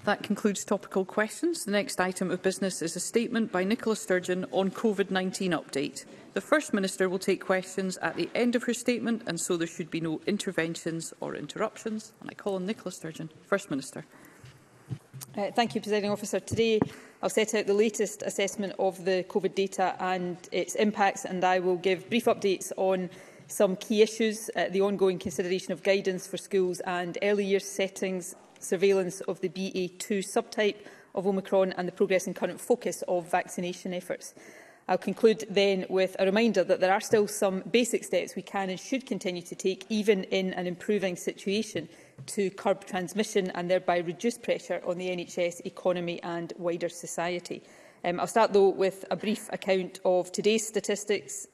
That concludes topical questions. The next item of business is a statement by Nicola Sturgeon on COVID-19 update. The First Minister will take questions at the end of her statement, and so there should be no interventions or interruptions. And I call on Nicola Sturgeon, First Minister. Thank you, Presiding Officer. Today I'll set out the latest assessment of the COVID data and its impacts, and I will give brief updates on some key issues, the ongoing consideration of guidance for schools and early years settings, surveillance of the BA2 subtype of Omicron and the progress and current focus of vaccination efforts. I'll conclude then with a reminder that there are still some basic steps we can and should continue to take, even in an improving situation, to curb transmission and thereby reduce pressure on the NHS, economy and wider society. I'll start, though, with a brief account of today's statistics.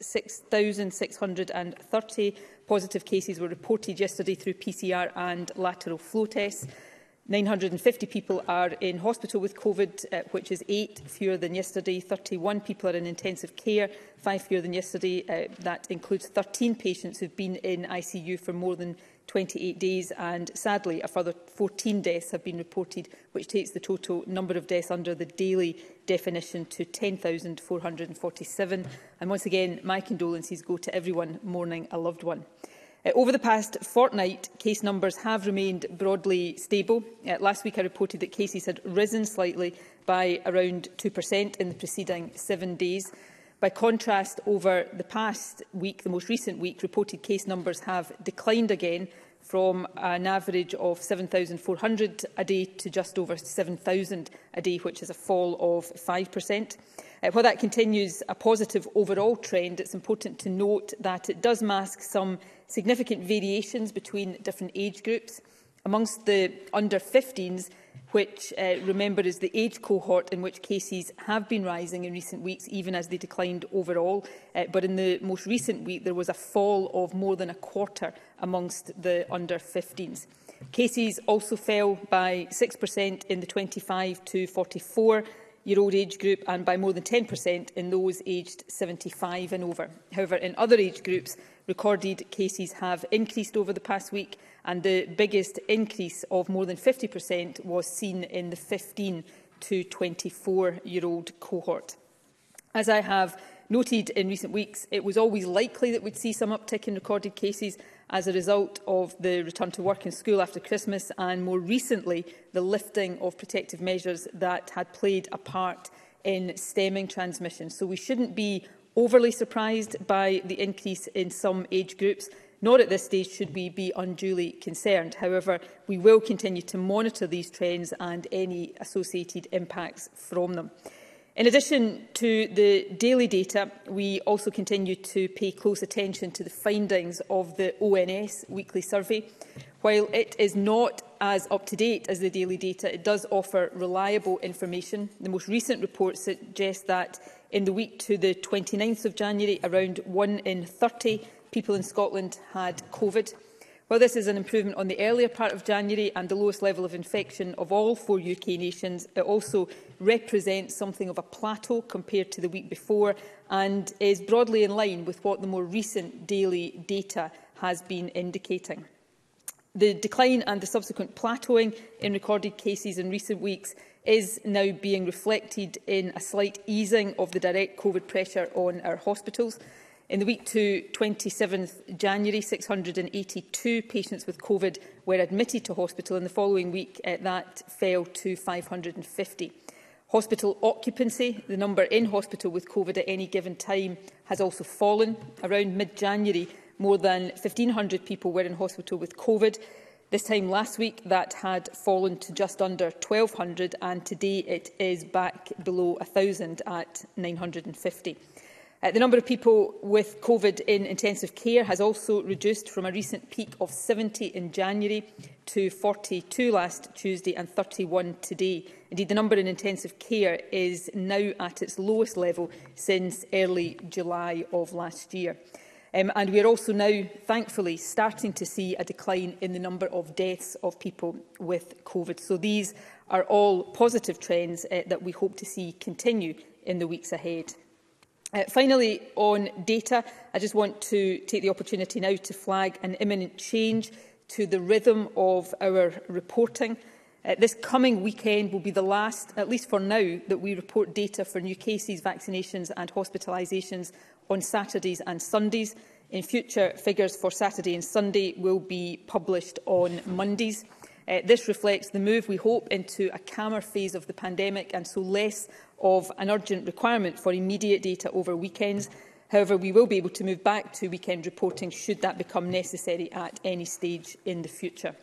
6,630 positive cases were reported yesterday through PCR and lateral flow tests. 950 people are in hospital with COVID, which is 8 fewer than yesterday. 31 people are in intensive care, 5 fewer than yesterday. That includes 13 patients who have been in ICU for more than 28 days, and sadly a further 14 deaths have been reported, which takes the total number of deaths under the daily definition to 10,447. And once again, my condolences go to everyone mourning a loved one. Over the past fortnight, case numbers have remained broadly stable. Last week I reported that cases had risen slightly by around 2% in the preceding 7 days. By contrast, over the past week, the most recent week, reported case numbers have declined again from an average of 7,400 a day to just over 7,000 a day, which is a fall of 5%. While that continues a positive overall trend, it's important to note that it does mask some significant variations between different age groups. Amongst the under-15s, which, remember, is the age cohort in which cases have been rising in recent weeks, even as they declined overall. But in the most recent week, there was a fall of more than a quarter amongst the under-15s. Cases also fell by 6% in the 25 to 44-year-old age group and by more than 10% in those aged 75 and over. However, in other age groups, recorded cases have increased over the past week, and the biggest increase of more than 50% was seen in the 15 to 24-year-old cohort. As I have noted in recent weeks, it was always likely that we'd see some uptick in recorded cases as a result of the return to work and school after Christmas, and more recently the lifting of protective measures that had played a part in stemming transmission. So we shouldn't be overly surprised by the increase in some age groups. Nor at this stage should we be unduly concerned. However, we will continue to monitor these trends and any associated impacts from them. In addition to the daily data, we also continue to pay close attention to the findings of the ONS weekly survey. While it is not as up-to-date as the daily data, it does offer reliable information. The most recent report suggests that in the week to the 29th of January, around 1 in 30 people in Scotland had COVID. While this is an improvement on the earlier part of January and the lowest level of infection of all 4 UK nations, it also represents something of a plateau compared to the week before and is broadly in line with what the more recent daily data has been indicating. The decline and the subsequent plateauing in recorded cases in recent weeks is now being reflected in a slight easing of the direct COVID pressure on our hospitals. In the week to 27th January, 682 patients with COVID were admitted to hospital. In the following week, that fell to 550. Hospital occupancy, the number in hospital with COVID at any given time, has also fallen. Around mid-January, more than 1,500 people were in hospital with COVID. This time last week, that had fallen to just under 1,200, and today it is back below 1,000 at 950. The number of people with COVID in intensive care has also reduced from a recent peak of 70 in January to 42 last Tuesday and 31 today. Indeed, the number in intensive care is now at its lowest level since early July of last year. And we are also now, thankfully, starting to see a decline in the number of deaths of people with COVID. So these are all positive trends that we hope to see continue in the weeks ahead. Finally, on data, I just want to take the opportunity now to flag an imminent change to the rhythm of our reporting. This coming weekend will be the last, at least for now, that we report data for new cases, vaccinations and hospitalisations on Saturdays and Sundays. In future, figures for Saturday and Sunday will be published on Mondays. This reflects the move, we hope, into a calmer phase of the pandemic and so less of an urgent requirement for immediate data over weekends. However, we will be able to move back to weekend reporting should that become necessary at any stage in the future.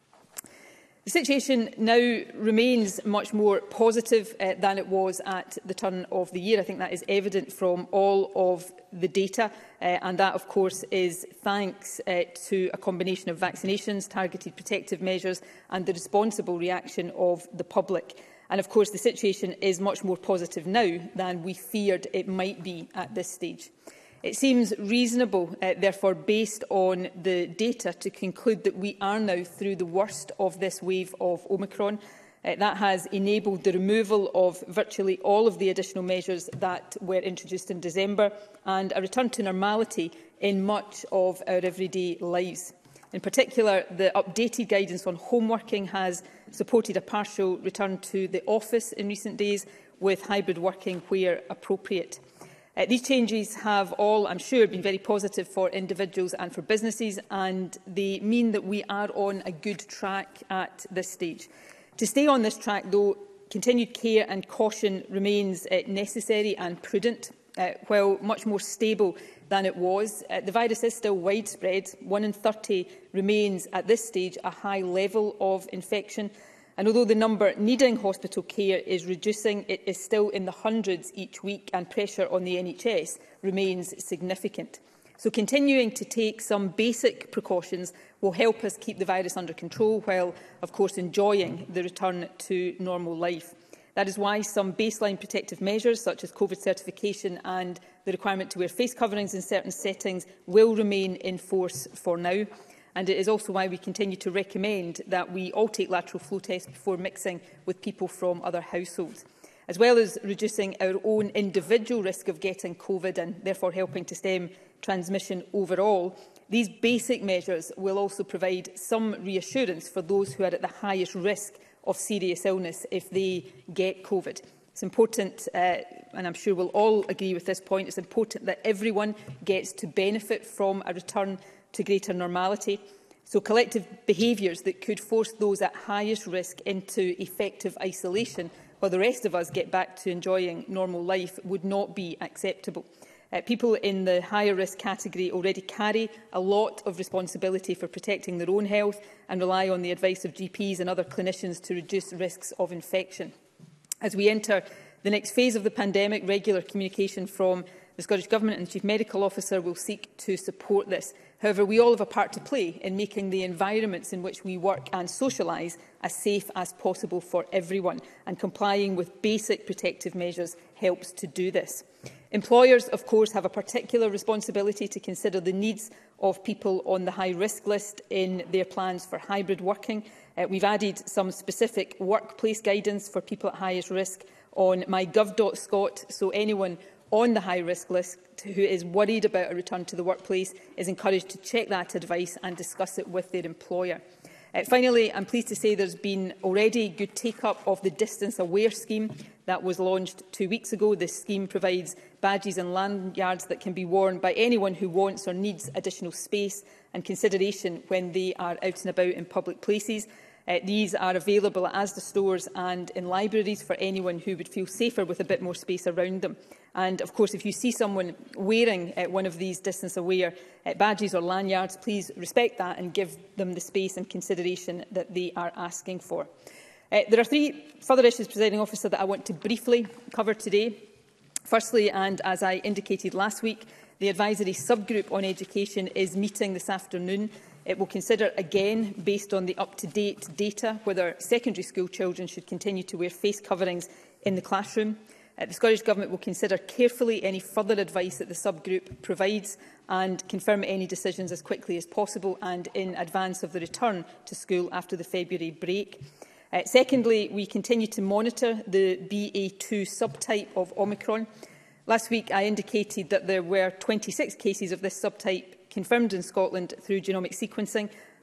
The situation now remains much more positive than it was at the turn of the year. I think that is evident from all of the data, and that, of course, is thanks to a combination of vaccinations, targeted protective measures and the responsible reaction of the public. And, of course, the situation is much more positive now than we feared it might be at this stage. It seems reasonable, therefore, based on the data, to conclude that we are now through the worst of this wave of Omicron. That has enabled the removal of virtually all of the additional measures that were introduced in December and a return to normality in much of our everyday lives. In particular, the updated guidance on home working has supported a partial return to the office in recent days, with hybrid working where appropriate. These changes have all, I'm sure, been very positive for individuals and for businesses, and they mean that we are on a good track at this stage. To stay on this track, though, continued care and caution remains necessary and prudent. While much more stable than it was, the virus is still widespread. 1 in 30 remains at this stage a high level of infection. And although the number needing hospital care is reducing, it is still in the hundreds each week, and pressure on the NHS remains significant. So continuing to take some basic precautions will help us keep the virus under control while, of course, enjoying the return to normal life. That is why some baseline protective measures, such as COVID certification and the requirement to wear face coverings in certain settings, will remain in force for now. And it is also why we continue to recommend that we all take lateral flow tests before mixing with people from other households. As well as reducing our own individual risk of getting COVID and therefore helping to stem transmission overall, these basic measures will also provide some reassurance for those who are at the highest risk of serious illness if they get COVID. It's important, and I'm sure we'll all agree with this point, it's important that everyone gets to benefit from a return to greater normality. So collective behaviours that could force those at highest risk into effective isolation while the rest of us get back to enjoying normal life would not be acceptable. People in the higher risk category already carry a lot of responsibility for protecting their own health and rely on the advice of GPs and other clinicians to reduce risks of infection. As we enter the next phase of the pandemic, regular communication from the Scottish Government and the Chief Medical Officer will seek to support this. However, we all have a part to play in making the environments in which we work and socialise as safe as possible for everyone, and complying with basic protective measures helps to do this. Employers, of course, have a particular responsibility to consider the needs of people on the high-risk list in their plans for hybrid working. We've added some specific workplace guidance for people at highest risk on mygov.scot, so anyone on the high-risk list who is worried about a return to the workplace is encouraged to check that advice and discuss it with their employer. Finally, I'm pleased to say there's been already good take-up of the Distance Aware scheme that was launched 2 weeks ago. This scheme provides badges and lanyards that can be worn by anyone who wants or needs additional space and consideration when they are out and about in public places. These are available at Asda stores and in libraries for anyone who would feel safer with a bit more space around them. And, of course, if you see someone wearing one of these distance-aware badges or lanyards, please respect that and give them the space and consideration that they are asking for. There are 3 further issues, Presiding Officer, that I want to briefly cover today. Firstly, and as I indicated last week, the advisory subgroup on education is meeting this afternoon. It will consider again, based on the up-to-date data, whether secondary school children should continue to wear face coverings in the classroom. The Scottish Government will consider carefully any further advice that the subgroup provides and confirm any decisions as quickly as possible and in advance of the return to school after the February break. Secondly, we continue to monitor the BA2 subtype of Omicron. Last week, I indicated that there were 26 cases of this subtype confirmed in Scotland through genomic sequencing,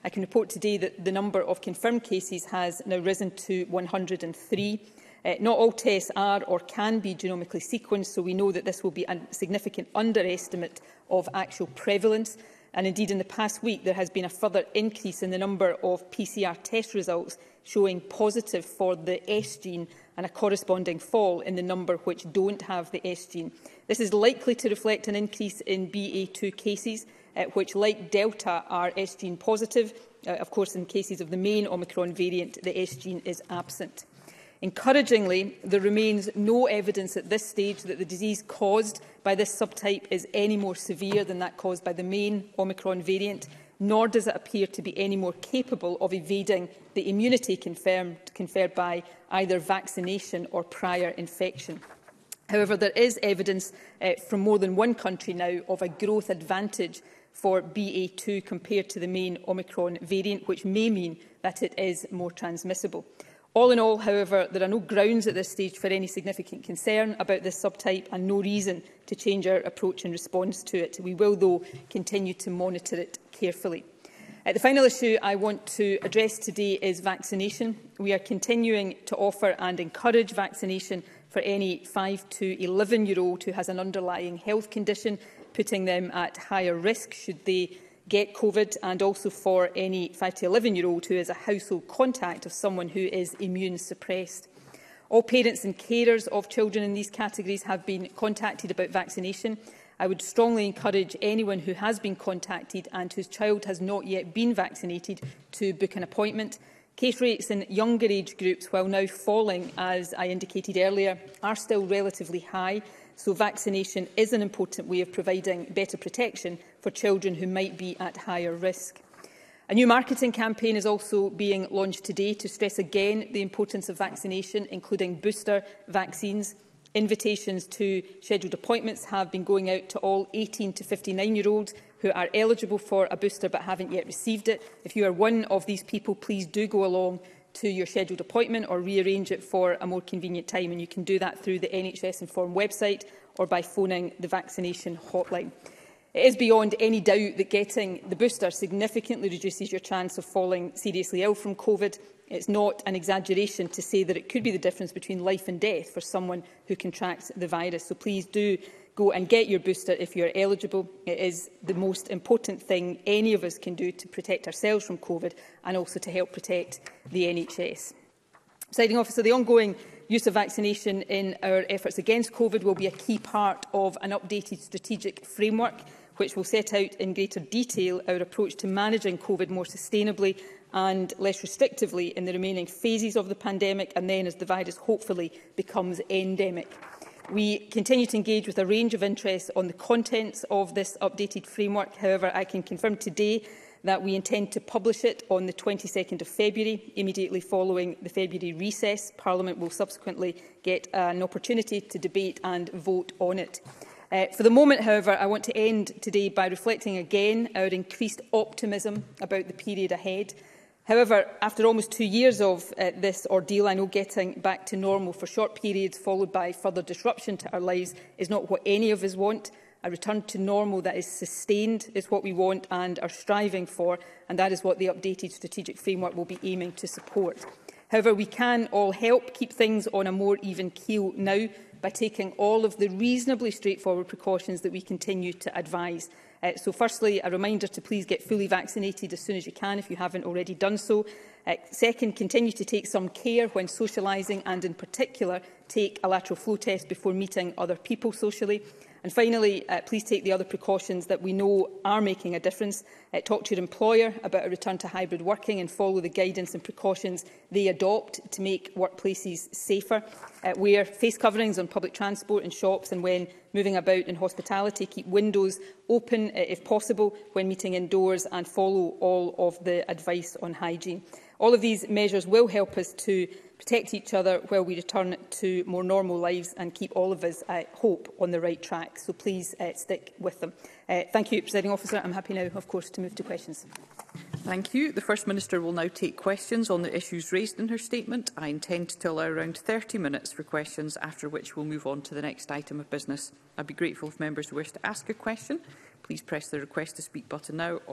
I can report today that the number of confirmed cases has now risen to 103. Not all tests are or can be genomically sequenced, so we know that this will be a significant underestimate of actual prevalence. And indeed, in the past week, there has been a further increase in the number of PCR test results showing positive for the S gene and a corresponding fall in the number which don't have the S gene. This is likely to reflect an increase in BA2 cases, which, like Delta, are S gene positive. Of course, in cases of the main Omicron variant, the S gene is absent. Encouragingly, there remains no evidence at this stage that the disease caused by this subtype is any more severe than that caused by the main Omicron variant, nor does it appear to be any more capable of evading the immunity conferred by either vaccination or prior infection. However, there is evidence from more than one country now of a growth advantage for BA2 compared to the main Omicron variant, which may mean that it is more transmissible. All in all, however, there are no grounds at this stage for any significant concern about this subtype and no reason to change our approach in response to it. We will, though, continue to monitor it carefully. The final issue I want to address today is vaccination. We are continuing to offer and encourage vaccination for any 5 to 11-year-old who has an underlying health condition, putting them at higher risk should they get COVID, and also for any 5 to 11-year-old who is a household contact of someone who is immune suppressed. All parents and carers of children in these categories have been contacted about vaccination. I would strongly encourage anyone who has been contacted and whose child has not yet been vaccinated to book an appointment. Case rates in younger age groups, while now falling, as I indicated earlier, are still relatively high. So vaccination is an important way of providing better protection for children who might be at higher risk. A new marketing campaign is also being launched today to stress again the importance of vaccination, including booster vaccines. Invitations to scheduled appointments have been going out to all 18 to 59-year-olds who are eligible for a booster but haven't yet received it. If you are one of these people, please do go along to your scheduled appointment or rearrange it for a more convenient time, and you can do that through the NHS Inform website or by phoning the vaccination hotline. It is beyond any doubt that getting the booster significantly reduces your chance of falling seriously ill from COVID. It's not an exaggeration to say that it could be the difference between life and death for someone who contracts the virus. So please do go and get your booster if you are eligible. It is the most important thing any of us can do to protect ourselves from COVID and also to help protect the NHS. Presiding Officer, the ongoing use of vaccination in our efforts against COVID will be a key part of an updated strategic framework which will set out in greater detail our approach to managing COVID more sustainably and less restrictively in the remaining phases of the pandemic and then as the virus hopefully becomes endemic. We continue to engage with a range of interests on the contents of this updated framework. However, I can confirm today that we intend to publish it on the 22nd of February, immediately following the February recess. Parliament will subsequently get an opportunity to debate and vote on it. For the moment, however, I want to end today by reflecting again our increased optimism about the period ahead. However, after almost 2 years of this ordeal, I know getting back to normal for short periods followed by further disruption to our lives is not what any of us want. A return to normal that is sustained is what we want and are striving for, and that is what the updated strategic framework will be aiming to support. However, we can all help keep things on a more even keel now by taking all of the reasonably straightforward precautions that we continue to advise. So firstly, a reminder to please get fully vaccinated as soon as you can if you haven't already done so. Second, continue to take some care when socialising and in particular take a lateral flow test before meeting other people socially. And finally, please take the other precautions that we know are making a difference. Talk to your employer about a return to hybrid working and follow the guidance and precautions they adopt to make workplaces safer. Wear face coverings on public transport and shops, and when moving about in hospitality, keep windows open if possible when meeting indoors, and follow all of the advice on hygiene. All of these measures will help us to protect each other while we return to more normal lives and keep all of us, I hope, on the right track. So please stick with them. Thank you, Presiding Officer. I'm happy now, of course, to move to questions. Thank you. The First Minister will now take questions on the issues raised in her statement. I intend to allow around 30 minutes for questions, after which we'll move on to the next item of business. I'd be grateful if members who wish to ask a question, please press the Request to Speak button now or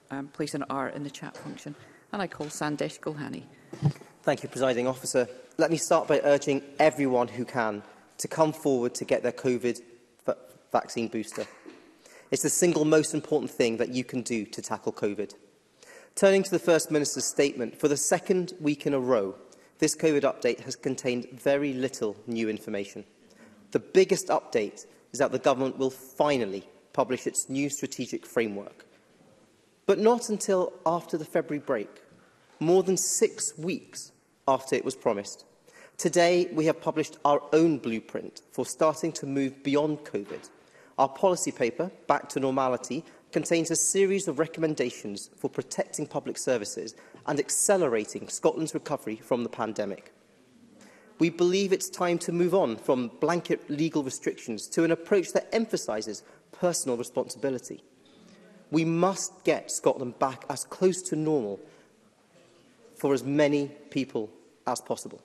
place an R in the chat function. And I call Sandesh Gulhani. Thank you, Presiding Officer. Let me start by urging everyone who can to come forward to get their COVID vaccine booster. It's the single most important thing that you can do to tackle COVID. Turning to the First Minister's statement, for the second week in a row, this COVID update has contained very little new information. The biggest update is that the government will finally publish its new strategic framework, but not until after the February break, more than 6 weeks after it was promised. Today, we have published our own blueprint for starting to move beyond COVID. Our policy paper, Back to Normality, contains a series of recommendations for protecting public services and accelerating Scotland's recovery from the pandemic. We believe it's time to move on from blanket legal restrictions to an approach that emphasises personal responsibility. We must get Scotland back as close to normal for as many people as possible.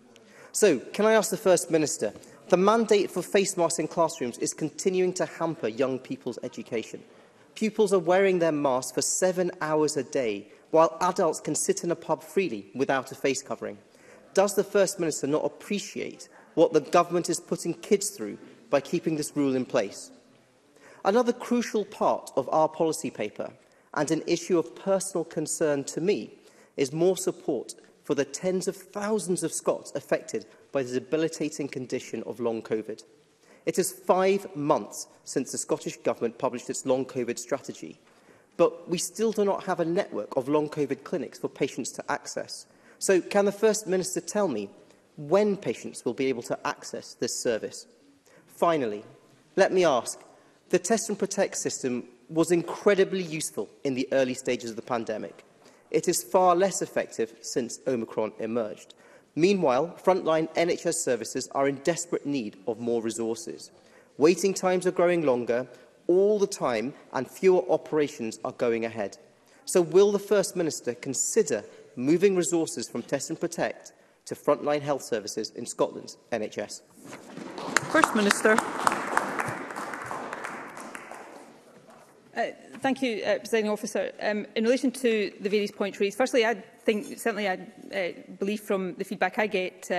So, can I ask the First Minister, the mandate for face masks in classrooms is continuing to hamper young people's education. Pupils are wearing their masks for 7 hours a day, while adults can sit in a pub freely without a face covering. Does the First Minister not appreciate what the government is putting kids through by keeping this rule in place? Another crucial part of our policy paper, and an issue of personal concern to me, is more support for the tens of thousands of Scots affected by the debilitating condition of long COVID. It is 5 months since the Scottish Government published its long COVID strategy, but we still do not have a network of long COVID clinics for patients to access. So can the First Minister tell me when patients will be able to access this service? Finally, let me ask, the Test and Protect system was incredibly useful in the early stages of the pandemic. It is far less effective since Omicron emerged. Meanwhile, frontline NHS services are in desperate need of more resources. Waiting times are growing longer all the time and fewer operations are going ahead. So will the First Minister consider moving resources from Test and Protect to frontline health services in Scotland's NHS? First Minister. Thank you, Presiding Officer. In relation to the various points raised, firstly, I believe from the feedback I get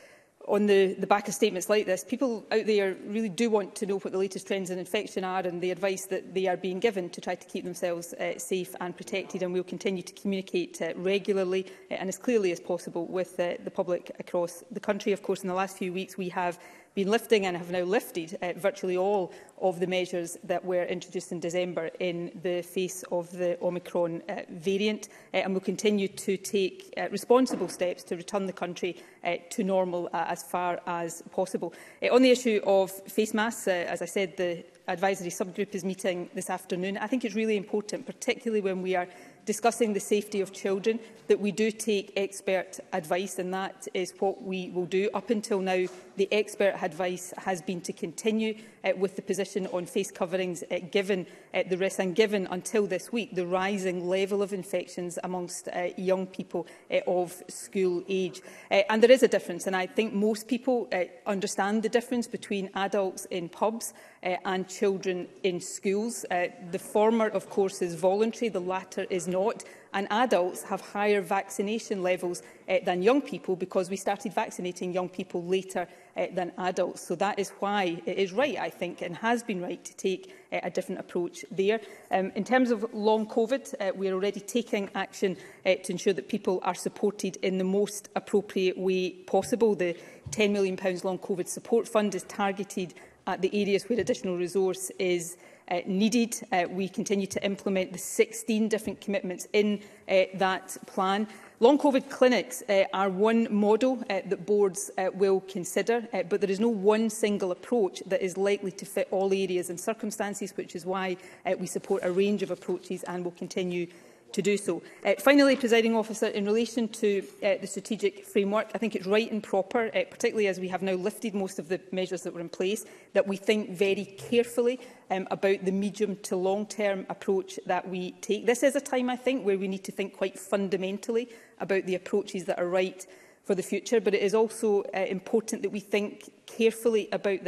on the back of statements like this, people out there really do want to know what the latest trends in infection are and the advice that they are being given to try to keep themselves safe and protected, and we will continue to communicate regularly and as clearly as possible with the public across the country. Of course, in the last few weeks we have been lifting and have now lifted virtually all of the measures that were introduced in December in the face of the Omicron variant, and will continue to take responsible steps to return the country to normal as far as possible. On the issue of face masks, as I said, the advisory subgroup is meeting this afternoon. I think it's really important, particularly when we are discussing the safety of children, that we do take expert advice, and that is what we will do. Up until now, the expert advice has been to continue with the position on face coverings, given the risk and given until this week the rising level of infections amongst young people of school age. And there is a difference, and I think most people understand the difference between adults in pubs and children in schools. The former, of course, is voluntary, the latter is not. And adults have higher vaccination levels than young people, because we started vaccinating young people later than adults. So that is why it is right, I think, and has been right to take a different approach there. In terms of long COVID, we are already taking action to ensure that people are supported in the most appropriate way possible. The £10 million Long COVID Support Fund is targeted at the areas where additional resource is needed. We continue to implement the 16 different commitments in that plan. Long COVID clinics are one model that boards will consider, but there is no one single approach that is likely to fit all areas and circumstances, which is why we support a range of approaches and will continue to do so. Finally, Presiding Officer, in relation to the strategic framework, I think it's right and proper, particularly as we have now lifted most of the measures that were in place, that we think very carefully about the medium to long-term approach that we take. This is a time, I think, where we need to think quite fundamentally about the approaches that are right for the future, but it is also important that we think carefully about this.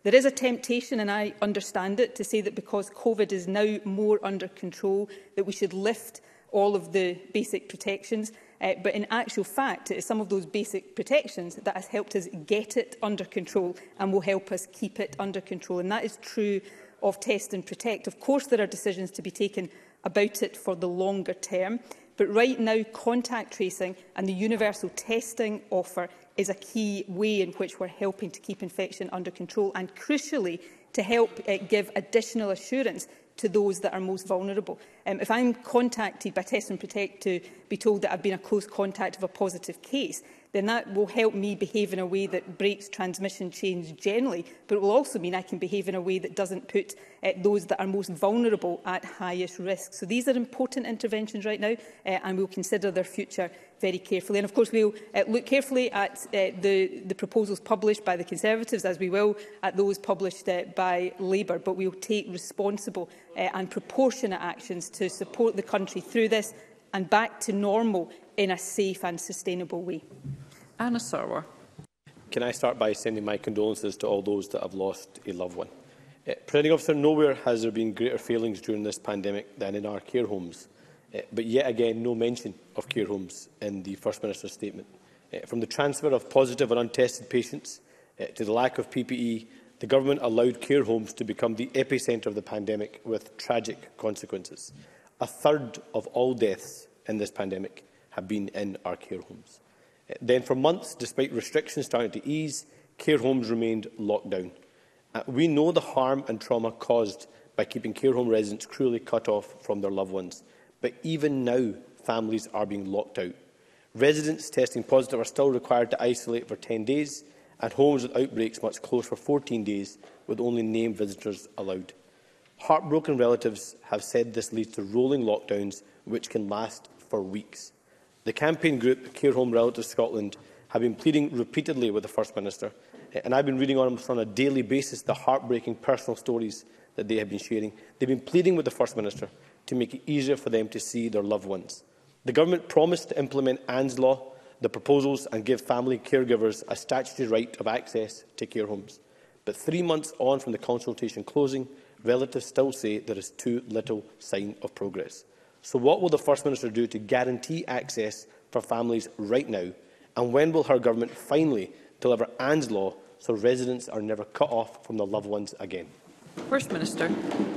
There is a temptation, and I understand it, to say that because COVID is now more under control, that we should lift all of the basic protections. But in actual fact, it is some of those basic protections that has helped us get it under control and will help us keep it under control. And that is true of Test and Protect. Of course, there are decisions to be taken about it for the longer term. But right now, contact tracing and the universal testing offer is a key way in which we're helping to keep infection under control and, crucially, to help give additional assurance to those that are most vulnerable. If I'm contacted by Test and Protect to be told that I've been a close contact of a positive case, then that will help me behave in a way that breaks transmission chains generally, but it will also mean I can behave in a way that doesn't put those that are most vulnerable at highest risk. So these are important interventions right now, and we'll consider their future very carefully. And of course, we'll look carefully at the proposals published by the Conservatives, as we will at those published by Labour, but we'll take responsible and proportionate actions to support the country through this and back to normal in a safe and sustainable way. Anna Sarwar. Can I start by sending my condolences to all those that have lost a loved one? Presiding Officer, nowhere has there been greater failings during this pandemic than in our care homes. But yet again, no mention of care homes in the First Minister's statement. From the transfer of positive and untested patients to the lack of PPE, the Government allowed care homes to become the epicentre of the pandemic with tragic consequences. A third of all deaths in this pandemic have been in our care homes. Then for months, despite restrictions starting to ease, care homes remained locked down. We know the harm and trauma caused by keeping care home residents cruelly cut off from their loved ones. But even now, families are being locked out. Residents testing positive are still required to isolate for 10 days, and homes with outbreaks must close for 14 days, with only named visitors allowed. Heartbroken relatives have said this leads to rolling lockdowns, which can last for weeks. The campaign group, Care Home Relatives Scotland, have been pleading repeatedly with the First Minister, and I've been reading almost on a daily basis the heartbreaking personal stories that they have been sharing. They've been pleading with the First Minister to make it easier for them to see their loved ones. The Government promised to implement Anne's Law, the proposals, and give family caregivers a statutory right of access to care homes. But 3 months on from the consultation closing, relatives still say there is too little sign of progress. So what will the First Minister do to guarantee access for families right now? And when will her Government finally deliver Anne's Law so residents are never cut off from their loved ones again? First Minister.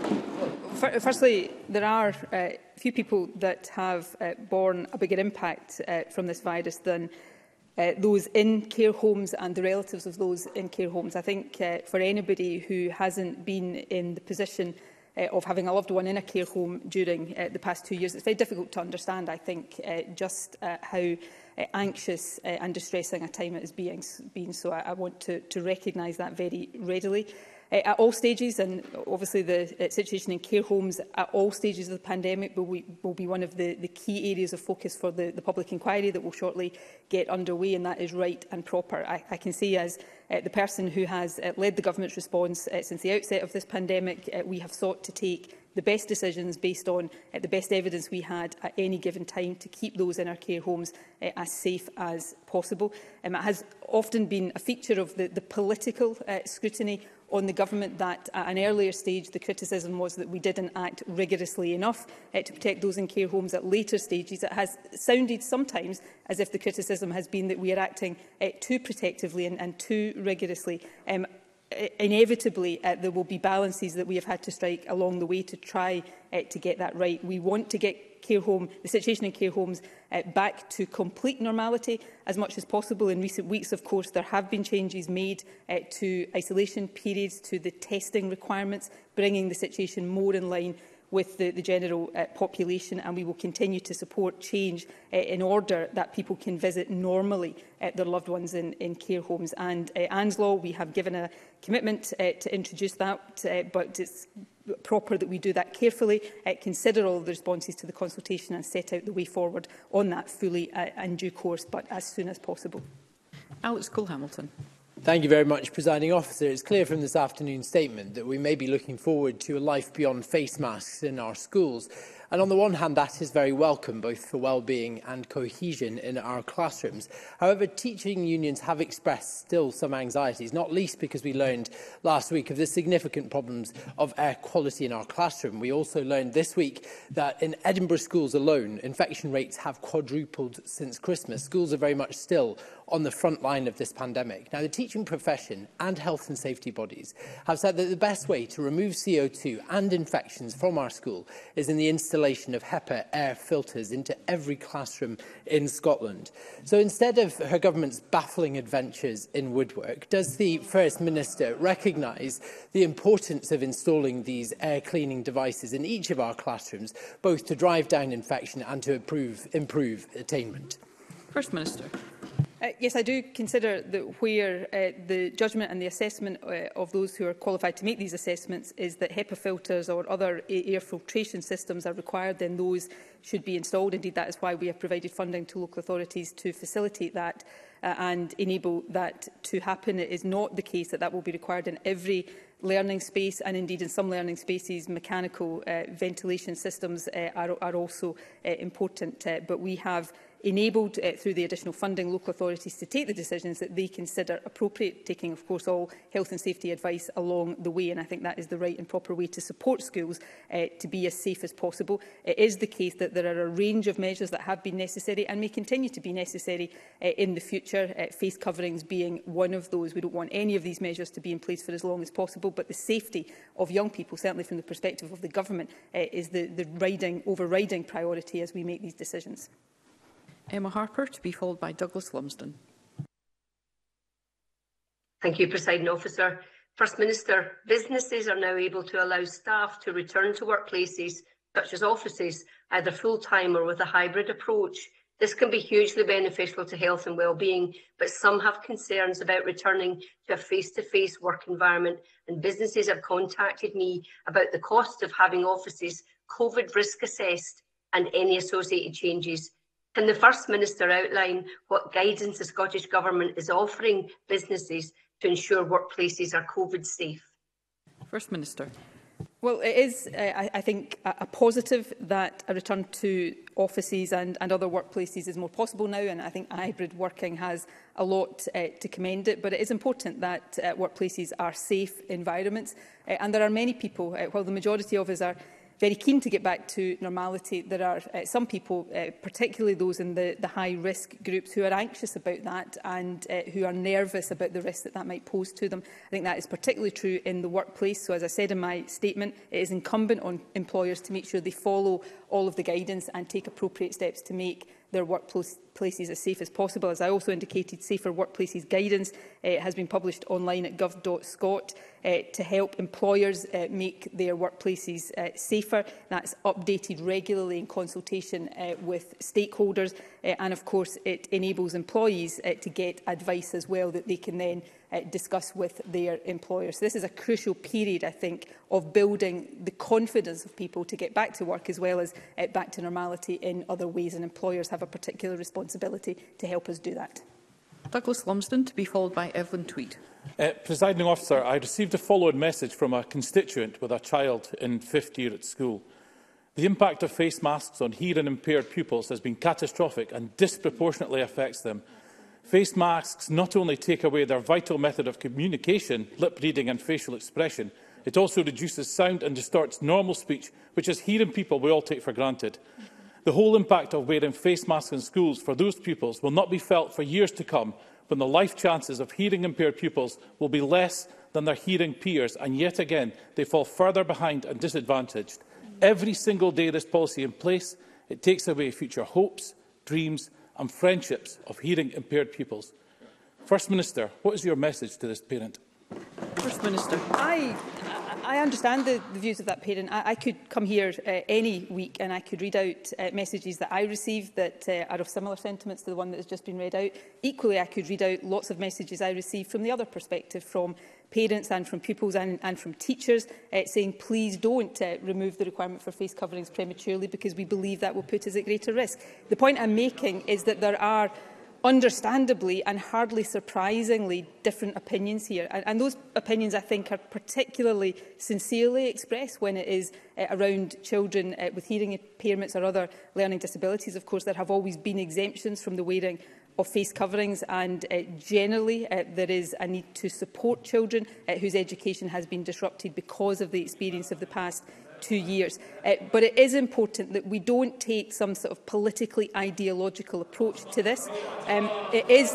Firstly, there are few people that have borne a bigger impact from this virus than those in care homes and the relatives of those in care homes. I think for anybody who hasn't been in the position of having a loved one in a care home during the past 2 years, it's very difficult to understand, I think, just how anxious and distressing a time it has been. So I want to recognise that very readily. At all stages, and obviously the situation in care homes at all stages of the pandemic will be one of the key areas of focus for the public inquiry that will shortly get underway, and that is right and proper. I can say, as the person who has led the Government's response since the outset of this pandemic, we have sought to take the best decisions based on the best evidence we had at any given time to keep those in our care homes as safe as possible. It has often been a feature of the political scrutiny on the Government that at an earlier stage the criticism was that we didn't act rigorously enough to protect those in care homes. At later stages it has sounded sometimes as if the criticism has been that we are acting too protectively and too rigorously. Inevitably, there will be balances that we have had to strike along the way to try to get that right. We want to get the situation in care homes back to complete normality as much as possible. In recent weeks, of course, there have been changes made to isolation periods, to the testing requirements, bringing the situation more in line with the general population, and we will continue to support change in order that people can visit normally their loved ones in care homes. And Anne's Law, we have given a commitment to introduce that, but it's proper that we do that carefully, consider all the responses to the consultation and set out the way forward on that fully in due course, but as soon as possible. Alex Cole-Hamilton. Thank you very much, Presiding Officer. It's clear from this afternoon's statement that we may be looking forward to a life beyond face masks in our schools. And on the one hand, that is very welcome, both for well-being and cohesion in our classrooms. However, teaching unions have expressed still some anxieties, not least because we learned last week of the significant problems of air quality in our classroom. We also learned this week that in Edinburgh schools alone, infection rates have quadrupled since Christmas. Schools are very much still on the front line of this pandemic. Now, the teaching profession and health and safety bodies have said that the best way to remove CO2 and infections from our school is in the installation of HEPA air filters into every classroom in Scotland. So instead of her government's baffling adventures in woodwork, does the First Minister recognise the importance of installing these air cleaning devices in each of our classrooms, both to drive down infection and to improve attainment? First Minister. Yes, I do consider that where the judgment and the assessment of those who are qualified to make these assessments is that HEPA filters or other air filtration systems are required, then those should be installed. Indeed, that is why we have provided funding to local authorities to facilitate that and enable that to happen. It is not the case that that will be required in every learning space, and indeed in some learning spaces mechanical ventilation systems are also important. But we have enabled, through the additional funding, local authorities to take the decisions that they consider appropriate, taking, of course, all health and safety advice along the way. And I think that is the right and proper way to support schools to be as safe as possible. It is the case that there are a range of measures that have been necessary and may continue to be necessary in the future, face coverings being one of those. We don't want any of these measures to be in place for as long as possible, but the safety of young people, certainly from the perspective of the government, is the overriding priority as we make these decisions. Emma Harper, to be followed by Douglas Lumsden. Thank you, Presiding Officer. First Minister, businesses are now able to allow staff to return to workplaces, such as offices, either full-time or with a hybrid approach. This can be hugely beneficial to health and well-being, but some have concerns about returning to a face-to-face work environment, and businesses have contacted me about the cost of having offices COVID risk assessed and any associated changes. Can the First Minister outline what guidance the Scottish Government is offering businesses to ensure workplaces are COVID safe? First Minister. Well, it is, I think, a positive that a return to offices and other workplaces is more possible now, and I think hybrid working has a lot to commend it. But it is important that workplaces are safe environments, and there are many people, while the majority of us are very keen to get back to normality, there are some people, particularly those in the high-risk groups, who are anxious about that and who are nervous about the risk that that might pose to them. I think that is particularly true in the workplace. So, as I said in my statement, it is incumbent on employers to make sure they follow all of the guidance and take appropriate steps to make their workplaces as safe as possible. As I also indicated, Safer Workplaces guidance has been published online at gov.scot to help employers make their workplaces safer. That's updated regularly in consultation with stakeholders, and of course it enables employees to get advice as well that they can then discuss with their employers. So this is a crucial period, I think, of building the confidence of people to get back to work as well as back to normality in other ways, and employers have a particular responsibility to help us do that. Douglas Lumsden, to be followed by Evelyn Tweed. Presiding Officer, I received a follow-on message from a constituent with a child in 5th year at school. The impact of face masks on hearing-impaired pupils has been catastrophic and disproportionately affects them. Face masks not only take away their vital method of communication, lip reading and facial expression, it also reduces sound and distorts normal speech, which as hearing people we all take for granted. The whole impact of wearing face masks in schools for those pupils will not be felt for years to come, when the life chances of hearing-impaired pupils will be less than their hearing peers, and yet again they fall further behind and disadvantaged. Every single day this policy in place, it takes away future hopes, dreams and friendships of hearing-impaired pupils. First Minister, what is your message to this parent? First Minister. I understand the views of that parent. I could come here any week and I could read out messages that I receive that are of similar sentiments to the one that has just been read out. Equally, I could read out lots of messages I receive from the other perspective, from parents and from pupils and from teachers, saying please don't remove the requirement for face coverings prematurely because we believe that will put us at greater risk. The point I'm making is that there are understandably and hardly surprisingly different opinions here. And those opinions, I think, are particularly sincerely expressed when it is around children with hearing impairments or other learning disabilities. Of course, there have always been exemptions from the wearing of face coverings, and generally there is a need to support children whose education has been disrupted because of the experience of the past 2 years. But it is important that we don't take some sort of politically ideological approach to this. It is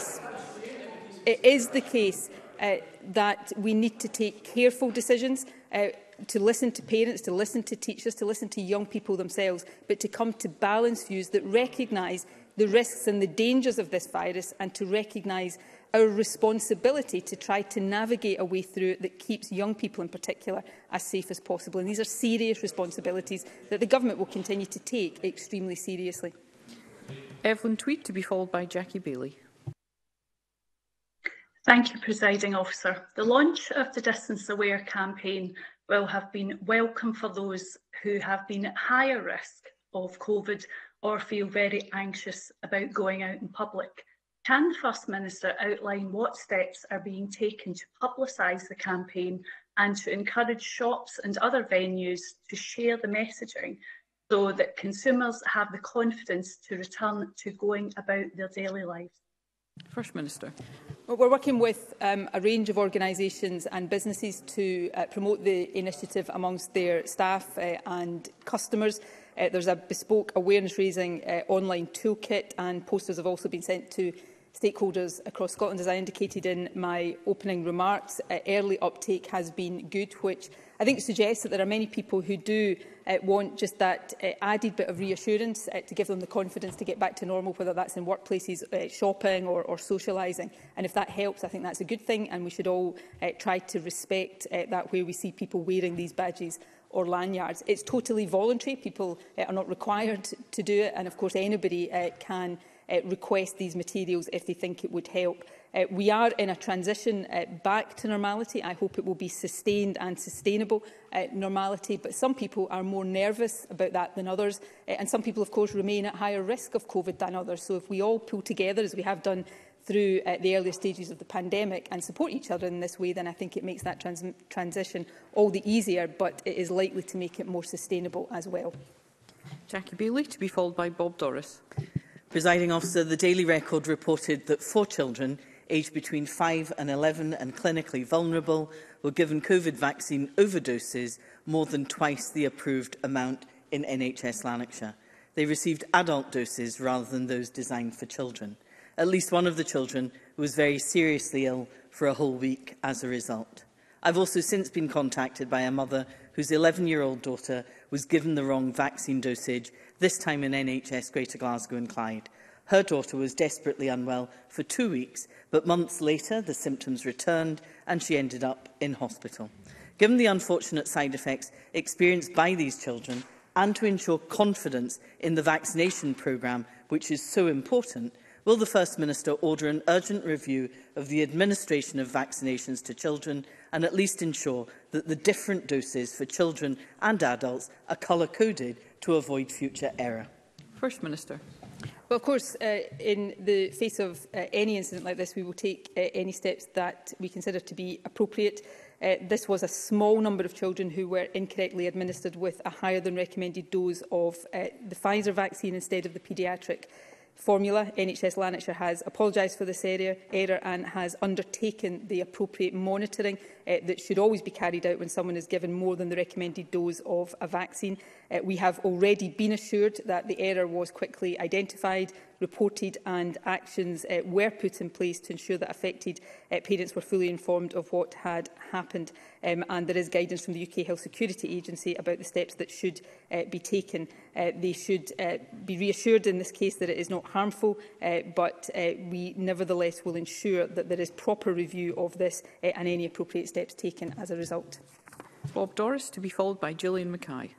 the case that we need to take careful decisions, to listen to parents, to listen to teachers, to listen to young people themselves, but to come to balanced views that recognise the risks and the dangers of this virus, and to recognise our responsibility to try to navigate a way through it that keeps young people in particular as safe as possible. And these are serious responsibilities that the Government will continue to take extremely seriously. Evelyn Tweed, to be followed by Jackie Bailey. Thank you, Presiding Officer. The launch of the Distance Aware campaign will have been welcome for those who have been at higher risk of COVID or feel very anxious about going out in public. Can the First Minister outline what steps are being taken to publicise the campaign and to encourage shops and other venues to share the messaging so that consumers have the confidence to return to going about their daily lives? First Minister. Well, we're working with a range of organisations and businesses to promote the initiative amongst their staff and customers. There's a bespoke awareness-raising online toolkit, and posters have also been sent to stakeholders across Scotland. As I indicated in my opening remarks, early uptake has been good, which I think suggests that there are many people who do want just that added bit of reassurance to give them the confidence to get back to normal, whether that's in workplaces, shopping or socialising. And if that helps, I think that's a good thing, and we should all try to respect that where we see people wearing these badges or lanyards. It's totally voluntary. People are not required to do it, and of course anybody can request these materials if they think it would help. We are in a transition back to normality. I hope it will be sustained and sustainable normality, but some people are more nervous about that than others, and some people, of course, remain at higher risk of COVID than others. So if we all pull together, as we have done through the earlier stages of the pandemic, and support each other in this way, then I think it makes that transition all the easier, but it is likely to make it more sustainable as well. Jackie Bailey, to be followed by Bob Doris. Presiding Officer, the Daily Record reported that 4 children aged between 5 and 11 and clinically vulnerable were given COVID vaccine overdoses, more than twice the approved amount in NHS Lanarkshire. They received adult doses rather than those designed for children. At least one of the children was very seriously ill for a whole week as a result. I've also since been contacted by a mother whose 11-year-old daughter was given the wrong vaccine dosage, this time in NHS Greater Glasgow and Clyde. Her daughter was desperately unwell for 2 weeks, but months later the symptoms returned and she ended up in hospital. Given the unfortunate side effects experienced by these children, and to ensure confidence in the vaccination programme, which is so important, will the First Minister order an urgent review of the administration of vaccinations to children and at least ensure that the different doses for children and adults are colour-coded to avoid future error? First Minister. Well, of course, in the face of any incident like this, we will take any steps that we consider to be appropriate. This was a small number of children who were incorrectly administered with a higher than recommended dose of the Pfizer vaccine instead of the paediatric formula. NHS Lanarkshire has apologised for this error and has undertaken the appropriate monitoring that should always be carried out when someone is given more than the recommended dose of a vaccine. We have already been assured that the error was quickly identified, reported and actions were put in place to ensure that affected parents were fully informed of what had happened. And there is guidance from the UK Health Security Agency about the steps that should be taken. They should be reassured in this case that it is not harmful, but we nevertheless will ensure that there is proper review of this and any appropriate steps taken as a result. Bob Doris, to be followed by Gillian Mackay.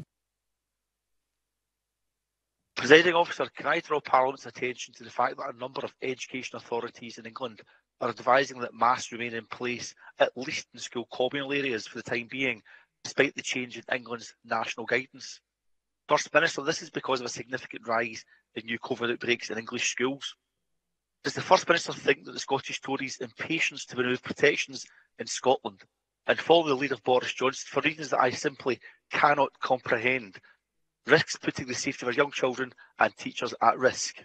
Presiding Officer, can I draw Parliament's attention to the fact that a number of education authorities in England are advising that masks remain in place, at least in school communal areas for the time being, despite the change in England's national guidance? First Minister, this is because of a significant rise in new COVID outbreaks in English schools. Does the First Minister think that the Scottish Tories' impatience to remove protections in Scotland and follow the lead of Boris Johnson for reasons that I simply cannot comprehend risks putting the safety of our young children and teachers at risk?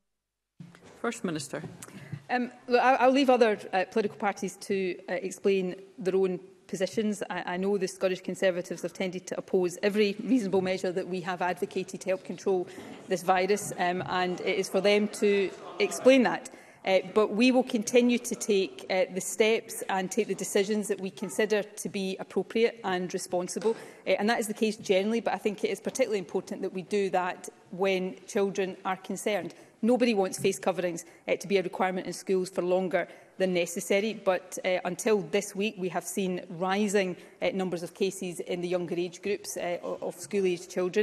First Minister. Look, I'll leave other political parties to explain their own positions. I know the Scottish Conservatives have tended to oppose every reasonable measure that we have advocated to help control this virus, and it is for them to explain that. But we will continue to take the steps and take the decisions that we consider to be appropriate and responsible. And that is the case generally, but I think it is particularly important that we do that when children are concerned. Nobody wants face coverings to be a requirement in schools for longer than necessary, but until this week we have seen rising numbers of cases in the younger age groups of school-aged children,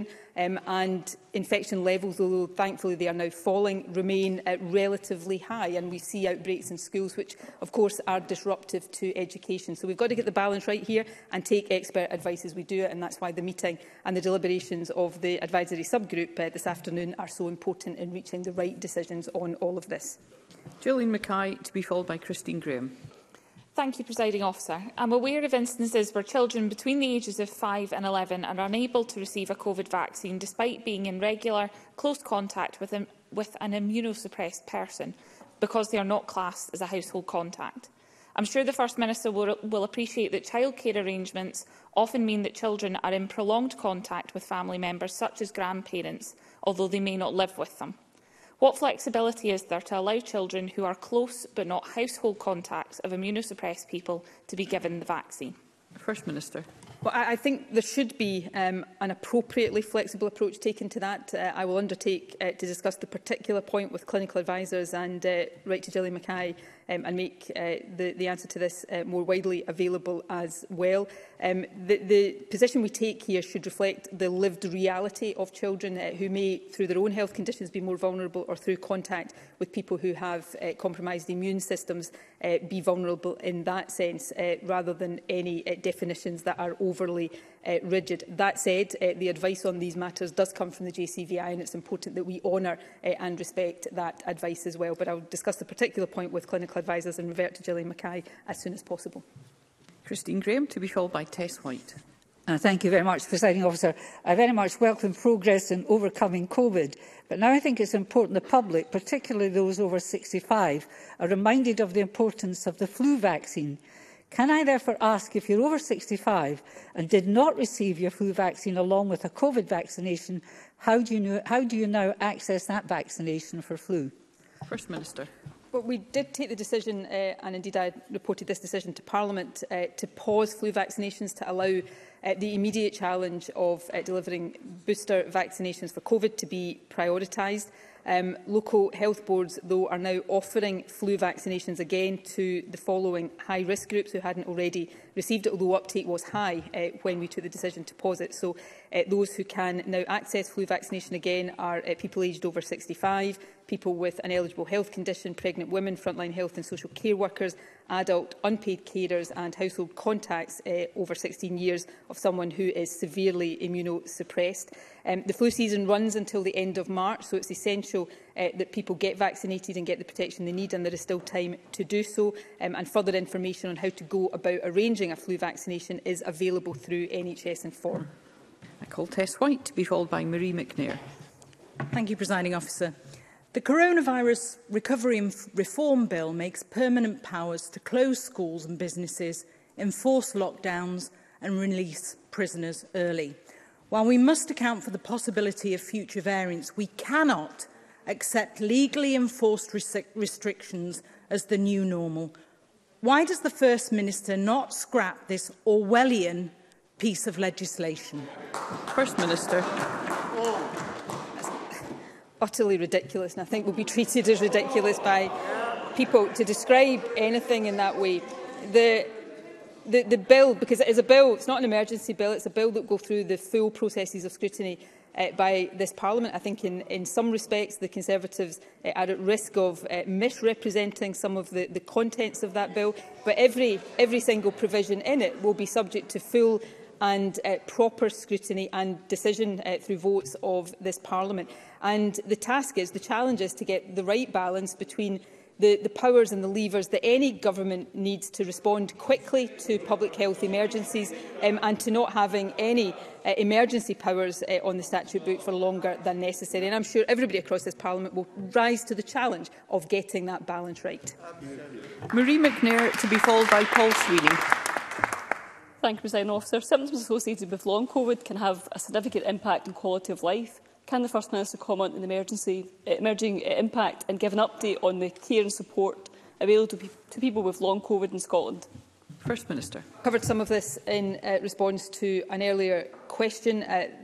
and infection levels, although thankfully they are now falling, remain relatively high, and we see outbreaks in schools which of course are disruptive to education. So we've got to get the balance right here and take expert advice as we do it, and that's why the meeting and the deliberations of the advisory subgroup this afternoon are so important in reaching the right decisions on all of this. Gillian Mackay, to be followed by Christine Graham. Thank you, Presiding Officer. I'm aware of instances where children between the ages of 5 and 11 are unable to receive a COVID vaccine despite being in regular, close contact with an immunosuppressed person because they are not classed as a household contact. I'm sure the First Minister will appreciate that childcare arrangements often mean that children are in prolonged contact with family members such as grandparents, although they may not live with them. What flexibility is there to allow children who are close but not household contacts of immunosuppressed people to be given the vaccine? First Minister. Well, I think there should be an appropriately flexible approach taken to that. I will undertake to discuss the particular point with clinical advisers and write to Gillian Mackay and make the answer to this more widely available as well. The position we take here should reflect the lived reality of children who may, through their own health conditions, be more vulnerable, or through contact with people who have compromised immune systems, be vulnerable in that sense, rather than any definitions that are overly rigid. That said, the advice on these matters does come from the JCVI, and it's important that we honour and respect that advice as well. But I will discuss the particular point with clinical advisers and revert to Gillian Mackay as soon as possible. Christine Graham, to be followed by Tess White. Thank you very much, Presiding Officer. I very much welcome progress in overcoming COVID, but now I think it's important the public, particularly those over 65, are reminded of the importance of the flu vaccine. Can I therefore ask, if you're over 65 and did not receive your flu vaccine along with a COVID vaccination, how do you now access that vaccination for flu? First Minister. Well, we did take the decision, and indeed I reported this decision to Parliament, to pause flu vaccinations to allow the immediate challenge of delivering booster vaccinations for COVID to be prioritised. Local health boards, though, are now offering flu vaccinations again to the following high-risk groups who hadn't already received it, although uptake was high when we took the decision to pause it. So those who can now access flu vaccination again are people aged over 65, people with an eligible health condition, pregnant women, frontline health and social care workers, adult unpaid carers and household contacts over 16 years of someone who is severely immunosuppressed. The flu season runs until the end of March, so it's essential that people get vaccinated and get the protection they need, and there is still time to do so. And further information on how to go about arranging a flu vaccination is available through NHS Inform. I call Tess White, to be followed by Marie McNair. Thank you, Presiding Officer. The Coronavirus Recovery and Reform Bill makes permanent powers to close schools and businesses, enforce lockdowns and release prisoners early. While we must account for the possibility of future variants, we cannot accept legally enforced restrictions as the new normal. Why does the First Minister not scrap this Orwellian piece of legislation? First Minister. Utterly ridiculous, and I think will be treated as ridiculous by people to describe anything in that way. The bill, because it is a bill, it's not an emergency bill, it's a bill that will go through the full processes of scrutiny by this Parliament. I think in some respects the Conservatives are at risk of misrepresenting some of the contents of that bill, but every single provision in it will be subject to full and proper scrutiny and decision through votes of this Parliament. And the challenge is to get the right balance between the powers and the levers that any government needs to respond quickly to public health emergencies, and to not having any emergency powers on the statute book for longer than necessary. And I'm sure everybody across this Parliament will rise to the challenge of getting that balance right. Marie McNair, to be followed by Paul Sweeney. Thank you, Presiding Officer. Symptoms associated with long COVID can have a significant impact on quality of life. Can the First Minister comment on the emerging impact and give an update on the care and support available to people with long COVID in Scotland? First Minister. Covered some of this in response to an earlier question.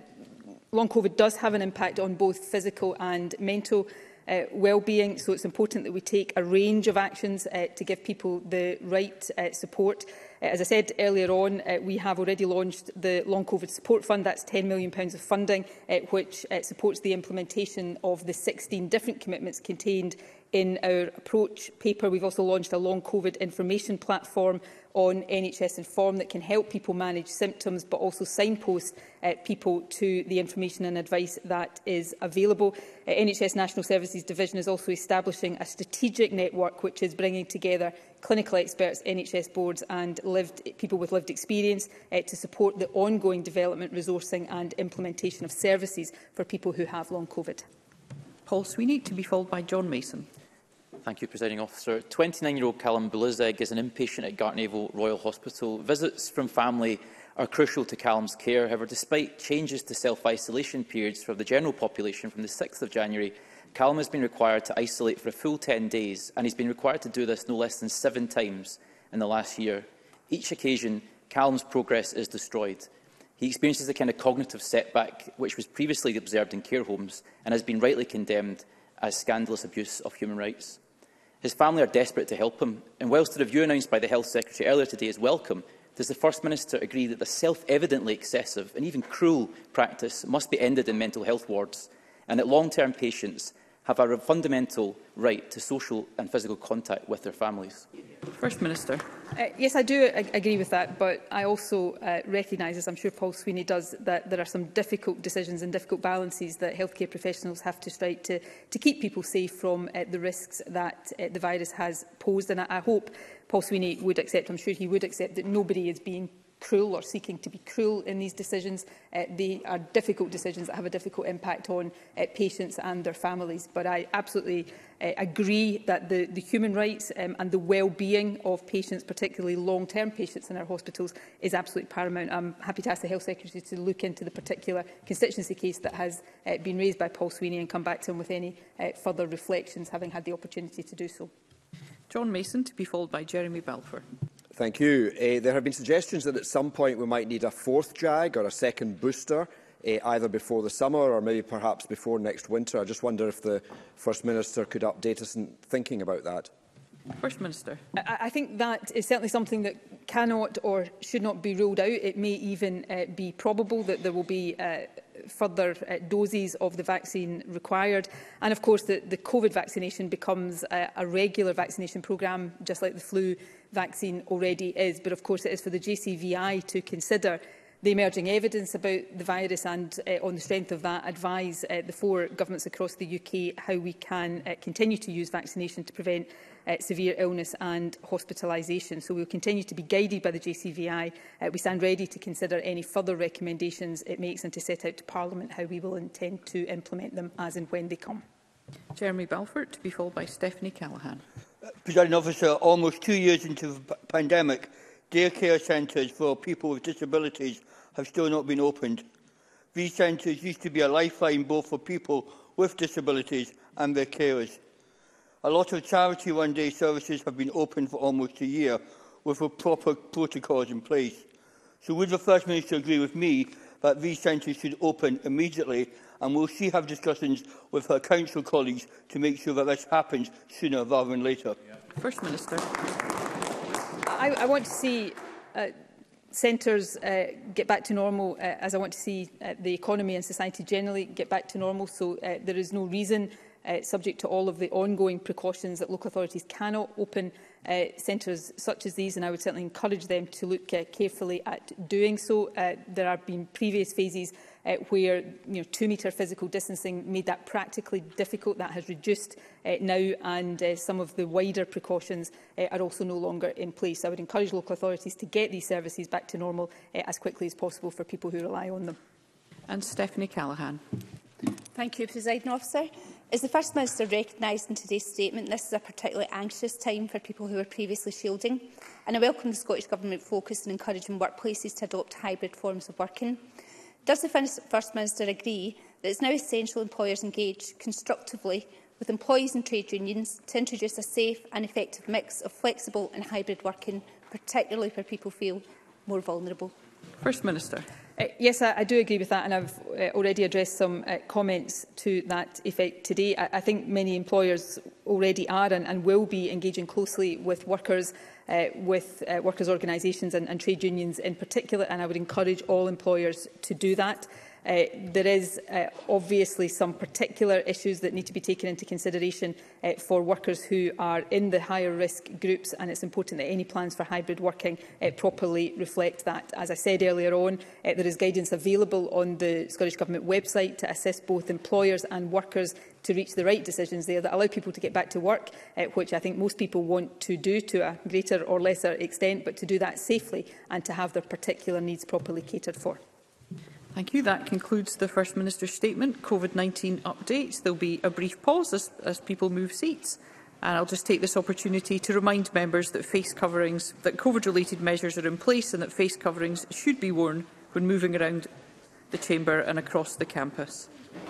Long COVID does have an impact on both physical and mental well-being, so it's important that we take a range of actions to give people the right support. As I said earlier on, we have already launched the Long COVID Support Fund. That's £10 million of funding, which supports the implementation of the 16 different commitments contained in our approach paper. We've also launched a Long COVID information platform on NHS Inform that can help people manage symptoms, but also signpost people to the information and advice that is available. NHS National Services Division is also establishing a strategic network which is bringing together clinical experts, NHS boards and people with lived experience to support the ongoing development, resourcing and implementation of services for people who have long COVID. Paul Sweeney, to be followed by John Mason. Thank you, Presiding Officer. 29-year-old Callum Bulizeg is an inpatient at Gartnavel Royal Hospital. Visits from family are crucial to Callum's care. However, despite changes to self-isolation periods for the general population from the 6th of January, Callum has been required to isolate for a full 10 days, and he's been required to do this no less than 7 times in the last year. Each occasion, Callum's progress is destroyed. He experiences a kind of cognitive setback which was previously observed in care homes and has been rightly condemned as scandalous abuse of human rights. His family are desperate to help him, and whilst the review announced by the Health Secretary earlier today is welcome, does the First Minister agree that the self-evidently excessive and even cruel practice must be ended in mental health wards, and that long-term patients have a fundamental right to social and physical contact with their families? First Minister. Yes, I do agree with that, but I also recognise, as I'm sure Paul Sweeney does, that there are some difficult decisions and difficult balances that healthcare professionals have to strike to keep people safe from the risks that the virus has posed. And I hope Paul Sweeney would accept, I'm sure he would accept, that nobody is being cruel or seeking to be cruel in these decisions. They are difficult decisions that have a difficult impact on patients and their families. But I absolutely agree that the human rights and the well-being of patients, particularly long-term patients in our hospitals, is absolutely paramount. I'm happy to ask the Health Secretary to look into the particular constituency case that has been raised by Paul Sweeney and come back to him with any further reflections, having had the opportunity to do so. John Mason, to be followed by Jeremy Balfour. Thank you. There have been suggestions that at some point we might need a 4th JAG or a 2nd booster, either before the summer or maybe perhaps before next winter. I just wonder if the First Minister could update us in thinking about that. First Minister. I think that is certainly something that cannot or should not be ruled out. It may even be probable that there will be further doses of the vaccine required. And of course, the COVID vaccination becomes a regular vaccination programme, just like the flu vaccine already is. But of course, it is for the JCVI to consider the emerging evidence about the virus and, on the strength of that, advise the 4 governments across the UK how we can continue to use vaccination to prevent severe illness and hospitalisation. So we will continue to be guided by the JCVI. We stand ready to consider any further recommendations it makes and to set out to Parliament how we will intend to implement them as and when they come. Jeremy Balfour, to be followed by Stephanie Callaghan. Presiding Officer, almost 2 years into the pandemic, daycare centres for people with disabilities have still not been opened. These centres used to be a lifeline both for people with disabilities and their carers. A lot of charity-run day services have been open for almost a year with the proper protocols in place. So would the First Minister agree with me that these centres should open immediately, and will she have discussions with her council colleagues to make sure that this happens sooner rather than later? First Minister. I want to see centres get back to normal, as I want to see the economy and society generally get back to normal. So there is no reason, subject to all of the ongoing precautions, that local authorities cannot open centres such as these, and I would certainly encourage them to look carefully at doing so. There have been previous phases where 2-metre physical distancing made that practically difficult. That has reduced now, and some of the wider precautions are also no longer in place. I would encourage local authorities to get these services back to normal as quickly as possible for people who rely on them. And Stephanie Callaghan. Thank you, Presiding Officer. As the First Minister recognised in today's statement, this is a particularly anxious time for people who were previously shielding, and I welcome the Scottish Government focus on encouraging workplaces to adopt hybrid forms of working. Does the First Minister agree that it is now essential employers engage constructively with employees and trade unions to introduce a safe and effective mix of flexible and hybrid working, particularly where people feel more vulnerable? First Minister. Yes, I do agree with that, and I've already addressed some comments to that effect today. I think many employers already are and will be engaging closely with workers, workers' organisations and trade unions in particular, and I would encourage all employers to do that. There is obviously some particular issues that need to be taken into consideration for workers who are in the higher risk groups, and it's important that any plans for hybrid working properly reflect that. As I said earlier on, there is guidance available on the Scottish Government website to assist both employers and workers to reach the right decisions there that allow people to get back to work, which I think most people want to do to a greater or lesser extent, but to do that safely and to have their particular needs properly catered for. Thank you. That concludes the First Minister's statement. COVID-19 updates. There will be a brief pause as people move seats. And I'll just take this opportunity to remind members that that COVID-related measures are in place and that face coverings should be worn when moving around the chamber and across the campus.